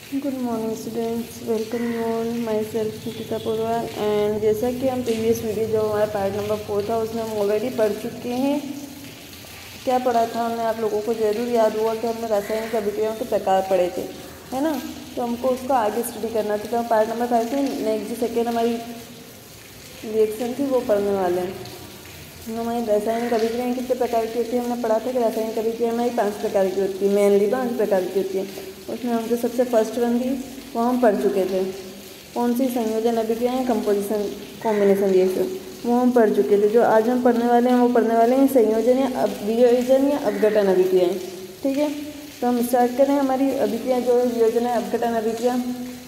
Good morning students, welcome you all. Myself Nikita Porwal. And जैसा कि हम प्रीवियस वीडियो जो हमारा पार्ट नंबर 4 था उसमें हम ऑलरेडी पढ़ चुके हैं। क्या पढ़ा था हमने, आप लोगों को ज़रूर याद हुआ कि हमने रासायनिक अभिक्रियाओं के प्रकार पढ़े थे, है ना। तो हमको उसको आगे स्टडी करना था। तो हम पार्ट नंबर 5 में नेक्स्ट जो सेकेंड हमारी रिएक्शन थी वो पढ़ने वाले हैं। हमारी रासायनिक अभिक्रियाएँ कितने प्रकार की होती है हमने पढ़ा था कि रासायनिक अभिक्रिया हमारी 5 प्रकार की होती है, मेनली 5 प्रकार की होती है। उसमें हम जो सबसे फर्स्ट वन थी वो हम पढ़ चुके थे। कौन सी? संयोजन अभिक्रियाएँ, कंपोजिशन कॉम्बिनेशन रिएक्शन, वो हम पढ़ चुके थे। जो आज हम पढ़ने वाले हैं वो पढ़ने वाले हैं संयोजन या वियोजन या अपघटन अभिक्रियाएँ। ठीक है, तो हम स्टार्ट करें हमारी अभिक्रिया जो वियोजन है अपघटन अभिक्रिया।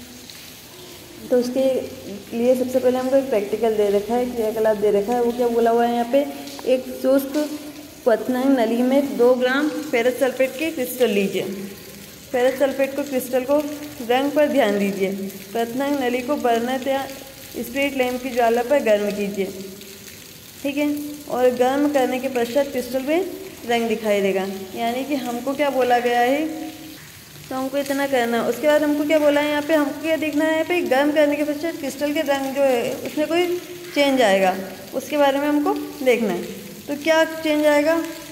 तो उसके लिए सबसे पहले हमको एक प्रैक्टिकल दे रखा है, क्रियाकलाप दे रखा है। वो क्या बोला हुआ है यहाँ पे? एक शुष्क क्वथनांक नली में 2 ग्राम फेरस सल्फेट के क्रिस्टल लीजिए। फेरस सल्फेट को क्रिस्टल को रंग पर ध्यान दीजिए। क्वथनांक नली को बर्नर या स्पिरिट लैंप की ज्वाला पर गर्म कीजिए। ठीक है, और गर्म करने के पश्चात क्रिस्टल में रंग दिखाई देगा। यानी कि हमको क्या बोला गया है, तो हमको इतना करना। उसके बाद हमको क्या बोला है यहाँ पे, हमको क्या देखना है यहाँ पे, गर्म करने के पश्चात क्रिस्टल के रंग जो है उसमें कोई चेंज आएगा, उसके बारे में हमको देखना है। तो क्या चेंज आएगा?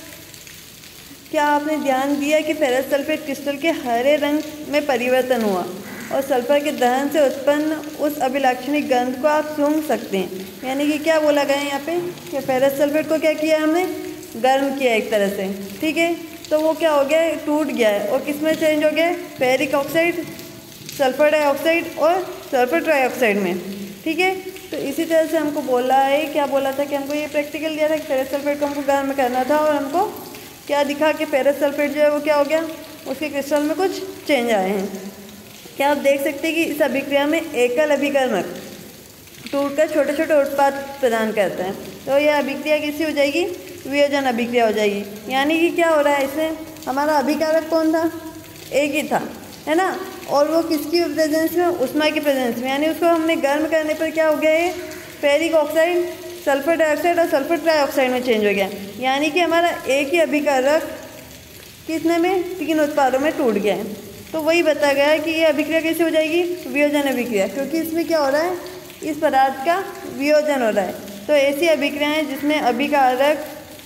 क्या आपने ध्यान दिया कि फेरस सल्फेट क्रिस्टल के हरे रंग में परिवर्तन हुआ और सल्फर के दहन से उत्पन्न उस अभिलाक्षणिक गंध को आप सूंघ सकते हैं। यानी कि क्या बोला गया है यहाँ पे कि फेरस सल्फेट को क्या किया हमने, गर्म किया एक तरह से। ठीक है, तो वो क्या हो गया है, टूट गया है और किस में चेंज हो गया है, फेरिक ऑक्साइड, सल्फर डाइऑक्साइड और सल्फर ट्राइऑक्साइड में। ठीक है, तो इसी तरह से हमको बोला है, क्या बोला था कि हमको ये प्रैक्टिकल दिया था कि फेरस सल्फेट को हमको गर्म करना था और हमको क्या दिखा कि फेरस सल्फेट जो है वो क्या हो गया, उसके क्रिस्टल में कुछ चेंज आए हैं। क्या आप देख सकते हैं कि इस अभिक्रिया में एकल अभिकर्मक टूटकर छोटे छोटे उत्पाद प्रदान करते हैं। तो यह अभिक्रिया कैसी हो जाएगी, वियोजन अभिक्रिया हो जाएगी। यानी कि क्या हो रहा है, इसमें हमारा अभिकारक कौन था, एक ही था, है ना। और वो किसकी प्रेजेंस में, ऊष्मा की प्रेजेंस में। यानी उसको हमने गर्म करने पर क्या हो गया है, फेरिक ऑक्साइड, सल्फर डाइऑक्साइड और सल्फर ट्राइऑक्साइड में चेंज हो गया। यानी कि हमारा एक ही अभिकारक कितने में, 3 उत्पादों में टूट गया है। तो वही बताया गया है कि ये अभिक्रिया कैसे हो जाएगी, वियोजन अभिक्रिया, क्योंकि इसमें क्या हो रहा है, इस पदार्थ का वियोजन हो रहा है। तो ऐसी अभिक्रियाएं जिसमें अभिकारक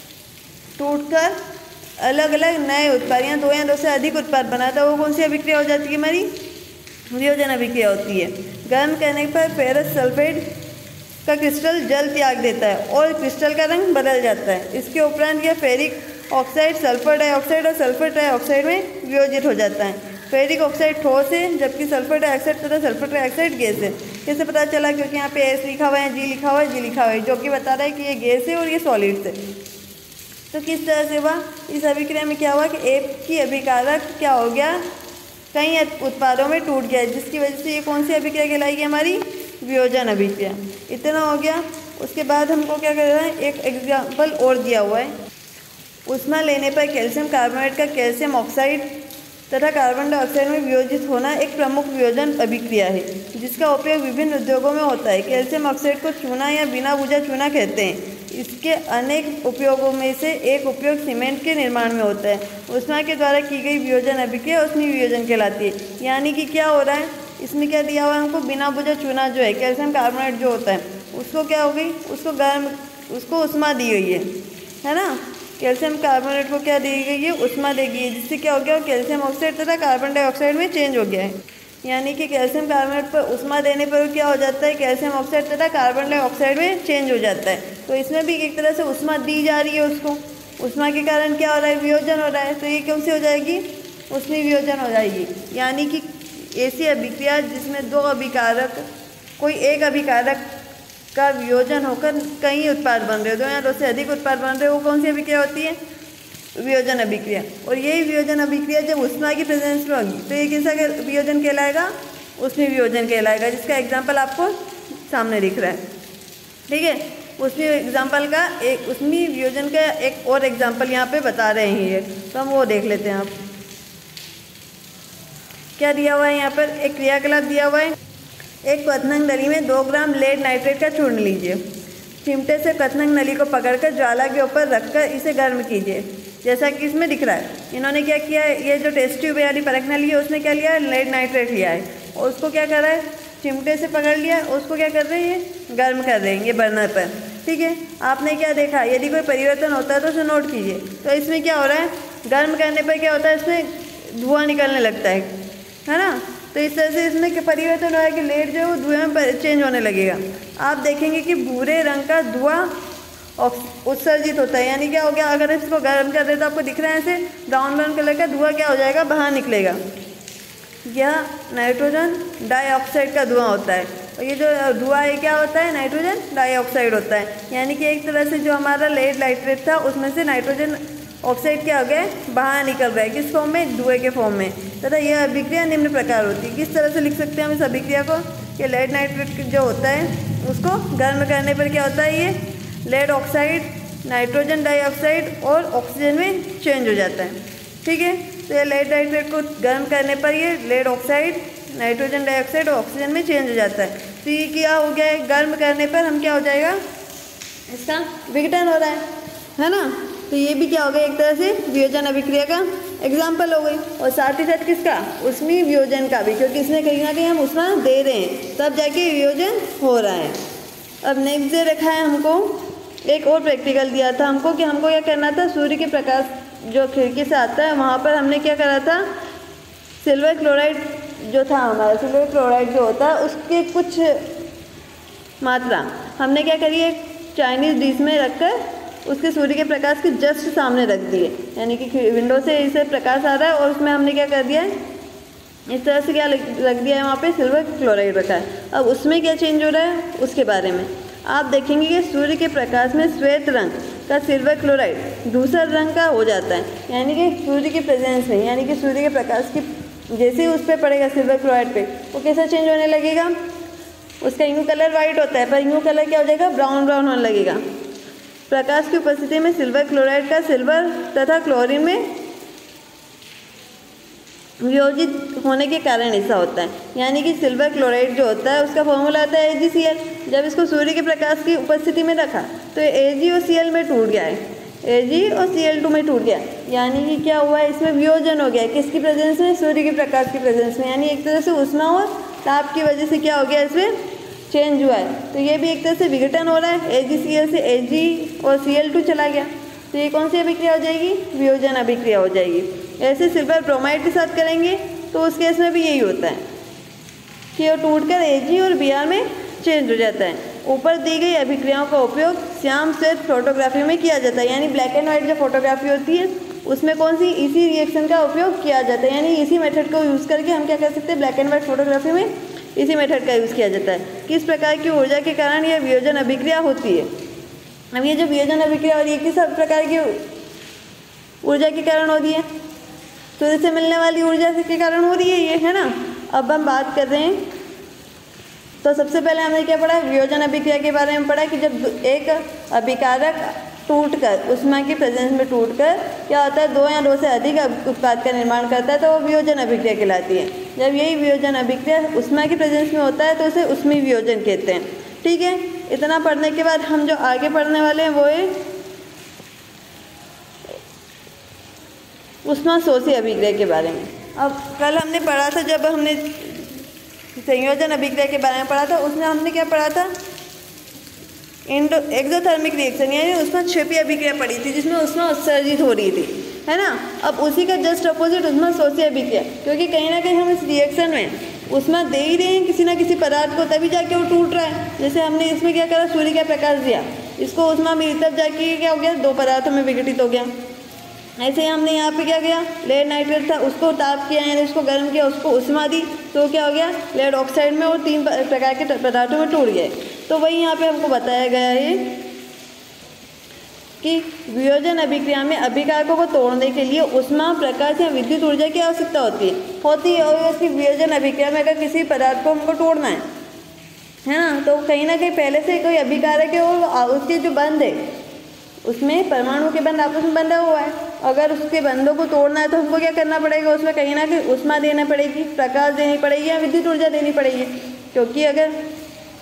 टूटकर अलग अलग नए उत्पाद या 2 या 2 से अधिक उत्पाद बनाता है, वो कौन सी अभिक्रिया हो जाती है, हमारी वियोजन अभिक्रिया होती है। गर्म करने पर फेरस सल्फेट का क्रिस्टल जल त्याग देता है और क्रिस्टल का रंग बदल जाता है। इसके उपरांत यह फेरिक ऑक्साइड, सल्फर डाइऑक्साइड और सल्फर ट्राइऑक्साइड में वियोजित हो जाता है। फेरिक ऑक्साइड ठोस है जबकि सल्फर डाइऑक्साइड तथा सल्फर ट्राइऑक्साइड गैस है। कैसे पता चला? क्योंकि यहाँ पे एस लिखा हुआ है, जी लिखा हुआ है, जी लिखा हुआ है, जो कि बता रहा है कि ये गैस है और ये सॉलिड्स है। तो किस तरह से हुआ, इस अभिक्रिया में क्या हुआ कि एक ही अभिकारक क्या हो गया, कई उत्पादों में टूट गया, जिसकी वजह से ये कौन सी अभिक्रिया कहलाएगी, हमारी वियोजन अभिक्रिया। इतना हो गया। उसके बाद हमको क्या कर रहा है, एक एग्जाम्पल और दिया हुआ है। ऊष्मा लेने पर कैल्शियम कार्बोनेट का कैल्शियम ऑक्साइड तथा कार्बन डाइऑक्साइड में वियोजित होना एक प्रमुख वियोजन अभिक्रिया है, जिसका उपयोग विभिन्न उद्योगों में होता है। कैल्शियम ऑक्साइड को चूना या बिना बुझा चूना कहते हैं। इसके अनेक उपयोगों में से एक उपयोग सीमेंट के निर्माण में होता है। ऊष्मा के द्वारा की गई वियोजन अभिक्रिया ऊष्मीय वियोजन कहलाती है। यानी कि क्या हो रहा है, इसमें क्या दिया हुआ है हमको, बिना बुझा चूना जो है, कैल्शियम कार्बोनेट जो होता है, उसको क्या हो गई, उसको गर्म, उसको ऊष्मा दी गई है ना। कैल्शियम कार्बोनेट को क्या दी गई है, ऊष्मा दी गई है, जिससे क्या हो गया, कैल्शियम ऑक्साइड तथा कार्बन डाइऑक्साइड में चेंज हो गया है। यानी कि कैल्शियम कार्बोनेट पर ऊष्मा देने पर क्या हो जाता है, कैल्शियम ऑक्साइड तथा कार्बन डाइऑक्साइड में चेंज हो जाता है। तो इसमें भी एक तरह से ऊष्मा दी जा रही है उसको, ऊष्मा के कारण क्या हो रहा है, वियोजन हो रहा है। तो ये कौन सी हो जाएगी, ऊष्मीय वियोजन हो जाएगी। यानी कि ऐसी अभिक्रिया जिसमें 2 अभिकारक, कोई एक अभिकारक का वियोजन होकर कई उत्पाद बन रहे हो, 2 या 2 से अधिक उत्पाद बन रहे हो, वो कौन सी अभिक्रिया होती है, वियोजन अभिक्रिया। और यही वियोजन अभिक्रिया जब ऊष्मा की प्रेजेंस में होगी तो ये कैसा वियोजन कहलाएगा, ऊष्मीय वियोजन कहलाएगा, जिसका एग्जाम्पल आपको सामने दिख रहा है। ठीक है, ऊष्मीय एग्जाम्पल का एक, ऊष्मीय वियोजन का एक और एग्जाम्पल यहाँ पे बता रहे हैं ये, तो हम वो देख लेते हैं। आप क्या दिया हुआ है यहाँ पर, एक क्रियाकलाप दिया हुआ है। एक क्वथनांक नली में 2 ग्राम लेड नाइट्रेट का चूर्ण लीजिए। चिमटे से क्वथनांक नली को पकड़कर ज्वाला के ऊपर रखकर इसे गर्म कीजिए। जैसा कि इसमें दिख रहा है। इन्होंने क्या किया है, ये जो टेस्ट ट्यूब यानी परखनली है उसने क्या लिया है, लेड नाइट्रेट लिया है और उसको क्या कर रहा है, चिमटे से पकड़ लिया और उसको क्या कर रहे हैं, ये गर्म कर रहे हैं ये बर्नर पर। ठीक है, आपने क्या देखा, यदि कोई परिवर्तन होता है तो उसे नोट कीजिए। तो इसमें क्या हो रहा है, गर्म करने पर क्या होता है, इसमें धुआं निकलने लगता है ना। तो इस तरह से इसमें क्या परिवर्तन हो रहा है कि लेड जो है वो धुएं में चेंज होने लगेगा। आप देखेंगे कि भूरे रंग का धुआं उत्सर्जित होता है, यानी क्या हो गया, अगर इसको गर्म कर दे तो आपको दिख रहा है ऐसे ब्राउन ब्राउन कलर का धुआं क्या हो जाएगा, बाहर निकलेगा। यह नाइट्रोजन डाइऑक्साइड का धुआं होता है और ये जो धुआं है क्या होता है, नाइट्रोजन डाइऑक्साइड होता है। यानी कि एक तरह से जो हमारा लेड नाइट्रेट था उसमें से नाइट्रोजन ऑक्साइड क्या हो गया, बाहर निकल रहा है, किस फॉर्म में, धुएं के फॉर्म में। तथा यह अभिक्रिया निम्न प्रकार होती है। किस तरह से लिख सकते हैं हम इस अभिक्रिया को, कि लेड नाइट्रेट जो होता है उसको गर्म करने पर क्या होता है, ये लेड ऑक्साइड नाइट्रोजन डाइऑक्साइड और ऑक्सीजन में चेंज हो जाता है। ठीक है, तो ये लेड नाइट्रेट को गर्म करने पर ये लेड ऑक्साइड नाइट्रोजन डाइऑक्साइड और ऑक्सीजन में चेंज हो जाता है। तो ये क्या हो गया है, गर्म करने पर हम क्या हो जाएगा, इसका विघटन हो रहा है ना। तो ये भी क्या हो गया, एक तरह से वियोजन अभिक्रिया का एग्जाम्पल हो गई। और साथ ही साथ किसका, ऊष्मीय वियोजन का भी, क्योंकि इसमें कहीं ना कहीं हम ऊष्मा दे रहे हैं तब जाके वियोजन हो रहा है। अब नेक्स्ट डे रखा है हमको एक और प्रैक्टिकल दिया था हमको कि हमको क्या करना था, सूर्य के प्रकाश जो खिड़की से आता है वहाँ पर हमने क्या करा था, सिल्वर क्लोराइड जो था हमारा, सिल्वर क्लोराइड जो होता है उसके कुछ मात्रा हमने क्या करी, एक चाइनीज़ डिश में रखकर उसके सूर्य के प्रकाश के जस्ट सामने रख दिए। यानी कि विंडो से इसे प्रकाश आ रहा है और उसमें हमने क्या कर दिया है, इस तरह से क्या रख दिया है, वहाँ पे सिल्वर क्लोराइड रखा है। अब उसमें क्या चेंज हो रहा है उसके बारे में आप देखेंगे कि सूर्य के प्रकाश में श्वेत रंग का सिल्वर क्लोराइड दूसरा रंग का हो जाता है। यानी कि सूर्य के प्रेजेंस में, यानी कि सूर्य के प्रकाश की जैसे ही उस पर पड़ेगा सिल्वर क्लोराइड पे, वो कैसा चेंज होने लगेगा, उसका इंगू कलर वाइट होता है पर इंगू कलर क्या हो जाएगा, ब्राउन ब्राउन होने लगेगा। प्रकाश की उपस्थिति में सिल्वर क्लोराइड का सिल्वर तथा क्लोरीन में वियोजित होने के कारण ऐसा होता है। यानी कि सिल्वर क्लोराइड जो होता है उसका फॉर्मूला आता है AgCl। जब इसको सूर्य के प्रकाश की उपस्थिति में रखा तो Ag और Cl में टूट गया है, Ag और Cl2 में टूट गया। यानी कि क्या हुआ है, इसमें वियोजन हो गया है, किसकी प्रेजेंस में, सूर्य के प्रकाश की प्रेजेंस में। यानी एक तरह से ऊष्मा और ताप की वजह से क्या हो गया, इसमें चेंज हुआ है। तो ये भी एक तरह से विघटन हो रहा है, AgCl से Ag और Cl2 चला गया। तो ये कौन सी अभिक्रिया हो जाएगी, वियोजन अभिक्रिया हो जाएगी। ऐसे सिल्वर ब्रोमाइड के साथ करेंगे तो उस केस में भी यही होता है कि वो टूटकर Ag और Br में चेंज हो जाता है। ऊपर दी गई अभिक्रियाओं का उपयोग श्याम श्वेत फोटोग्राफी में किया जाता है। यानी ब्लैक एंड वाइट जो फोटोग्राफी होती है उसमें कौन सी, इसी रिएक्शन का उपयोग किया जाता है। यानी इसी मेथड को यूज़ करके हम क्या कर सकते हैं, ब्लैक एंड वाइट फोटोग्राफी में इसी मेथड का यूज़ किया जाता है। किस प्रकार की ऊर्जा के कारण यह वियोजन अभिक्रिया होती है। अब ये जो वियोजन अभिक्रिया हो रही है किस प्रकार की ऊर्जा के कारण हो रही है, सूर्य से मिलने वाली ऊर्जा के कारण हो रही है ये, है ना। अब हम बात कर रहे हैं तो सबसे पहले हमने क्या पढ़ा, वियोजन अभिक्रिया के बारे में पढ़ा कि जब एक अभिकारक टूटकर ऊष्मा की प्रेजेंस में टूटकर क्या होता है, दो या दो से अधिक उत्पाद का निर्माण करता है तो वो वियोजन अभिक्रिया कहलाती है। जब यही वियोजन अभिक्रिया ऊष्मा की प्रेजेंस में होता है तो उसे ऊष्मीय वियोजन कहते हैं। ठीक है, इतना पढ़ने के बाद हम जो आगे पढ़ने वाले हैं वो है ऊष्माशोषी अभिक्रिया के बारे में। अब कल हमने पढ़ा था, जब हमने संयोजन अभिक्रिया के बारे में पढ़ा था उसमें हमने क्या पढ़ा था, एक्सोथर्मिक रिएक्शन यानी ऊष्माक्षेपी अभिक्रिया पढ़ी थी जिसमें ऊष्मा उत्सर्जित हो रही थी, है ना। अब उसी का जस्ट अपोजिट ऊष्माशोषी अभिक्रिया, क्योंकि कहीं ना कहीं हम इस रिएक्शन में ऊष्मा दे ही रहे हैं किसी ना किसी पदार्थ को, तभी जाके वो टूट रहा है। जैसे हमने इसमें क्या करा, सूर्य का प्रकाश दिया, इसको ऊष्मा मिली तब जाके क्या हो गया, दो पदार्थों में विघटित हो गया। ऐसे ही हमने यहाँ पे क्या किया, लेड नाइट्रेट था उसको ताप किया यानी उसको गर्म किया, उसको ऊष्मा दी तो क्या हो गया, लेड ऑक्साइड में और तीन प्रकार के पदार्थों में टूट गए। तो वही यहाँ पे हमको बताया गया है कि वियोजन अभिक्रिया में अभिकारकों को तोड़ने के लिए ऊष्मा, प्रकाश या विद्युत ऊर्जा की आवश्यकता होती है। और इसकी वियोजन अभिक्रिया में अगर किसी पदार्थ को हमको तोड़ना है ना, तो कहीं ना कहीं पहले से कोई अभिकारक है और उसके जो बंध है उसमें परमाणु के बंध आपस में बंधा हुआ है। अगर उसके बंधों को तोड़ना है तो हमको क्या करना पड़ेगा, उसमें कहीं ना कहीं ऊष्मा देना पड़ेगी, प्रकाश देनी पड़ेगी या विद्युत ऊर्जा देनी पड़ेगी। क्योंकि अगर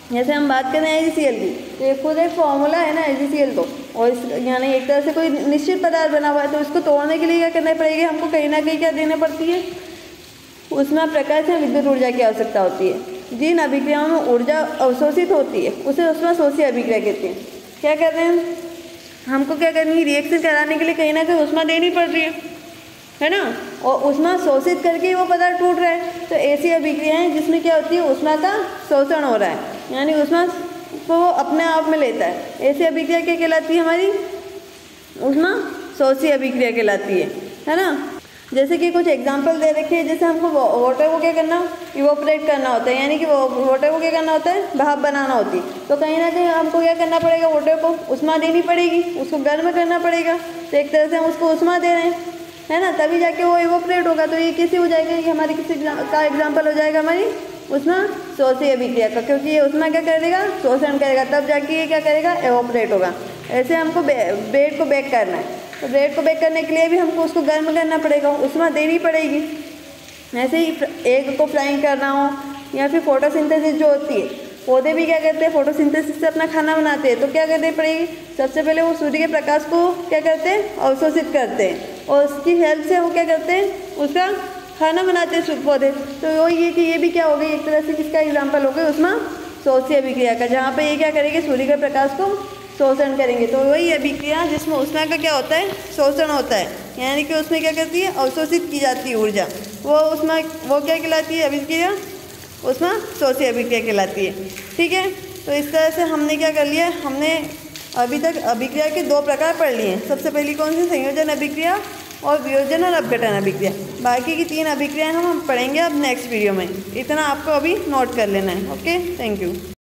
जैसे हम बात करें AgCl की, तो ये खुद एक फॉर्मूला है ना AgCl तो, और इस यानी एक तरह से कोई निश्चित पदार्थ बना हुआ है, तो इसको तोड़ने के लिए क्या करना पड़ेगा हमको, कहीं ना कहीं क्या देना पड़ती है, उसमें प्रकाश या विद्युत ऊर्जा की आवश्यकता होती है। जिन अभिक्रियाओं में ऊर्जा अवशोषित होती है उसे ऊष्माशोषी अभिक्रिया कहते हैं। क्या कर रहे हैं हमको, क्या करनी है, रिएक्शन कराने के लिए कहीं ना कहीं ऊष्मा देनी पड़ रही है ना, और ऊष्मा शोषित करके वो पदार्थ टूट रहा है। तो ऐसी अभिक्रिया है जिसमें क्या होती है, ऊष्मा का शोषण हो रहा है, यानी ऊष्मा को वो अपने आप में लेता है। ऐसी अभिक्रिया क्या कहलाती है हमारी, ऊष्मा शोषी अभिक्रिया कहलाती है ना। जैसे कि कुछ एग्जांपल दे रखे हैं, जैसे हमको वाटर को क्या करना, इवोपरेट करना होता है, यानी कि वाटर को क्या करना होता है, भाप बनाना होती है। तो कहीं ना कहीं हमको क्या करना पड़ेगा, वाटर को ऊष्मा देनी पड़ेगी, उसको गर्म करना पड़ेगा। तो एक तरह से हम उसको ऊष्मा दे रहे हैं, है ना, तभी जाके वो इवोपरेट होगा। तो ये कैसे हो जाएगा, ये हमारी किसी का एग्जाम्पल हो जाएगा हमारी ऊष्मा शोषी अभिक्रिया का, क्योंकि ये ऊष्मा क्या करेगा, शोषण करेगा, तब जाके ये क्या करेगा, इवोपरेट होगा। ऐसे हमको ब्रेड को बेक करना है, तो ब्रेड को बेक करने के लिए भी हमको उसको गर्म करना पड़ेगा, ऊष्मा देनी पड़ेगी। ऐसे ही एग को फ्राइंग करना हो, या फिर फोटोसिंथेसिस जो होती है, पौधे भी क्या करते हैं, फोटोसिंथेसिस से अपना खाना बनाते हैं। तो क्या करनी पड़ेगी, सबसे पहले वो सूर्य के प्रकाश को क्या करते हैं, अवशोषित करते हैं, और उसकी हेल्प से वो क्या करते हैं, उसका खाना बनाते हैं पौधे। तो वही है कि ये भी क्या हो गई, एक तरह से किसका एग्जाम्पल हो गया, ऊष्मा शोषी अभिक्रिया का, जहाँ पे ये क्या करेंगे, सूर्य के प्रकाश को शोषण करेंगे। तो वही अभिक्रिया जिसमें ऊष्मा का क्या होता है, शोषण होता है, यानी कि उसमें क्या करती है, अवशोषित की जाती है ऊर्जा, वो ऊष्मा, वो क्या कहलाती है, अभिक्रिया ऊष्मा शोषी अभिक्रिया कहलाती है। ठीक है, तो इस तरह से हमने क्या कर लिया, हमने अभी तक अभिक्रिया के 2 प्रकार पढ़ लिए हैं। सबसे पहली कौन सी, संयोजन अभिक्रिया और वियोजन और अपघटन अभिक्रिया। बाकी की 3 अभिक्रियाएं हम पढ़ेंगे अब नेक्स्ट वीडियो में। इतना आपको अभी नोट कर लेना है। Okay, thank you.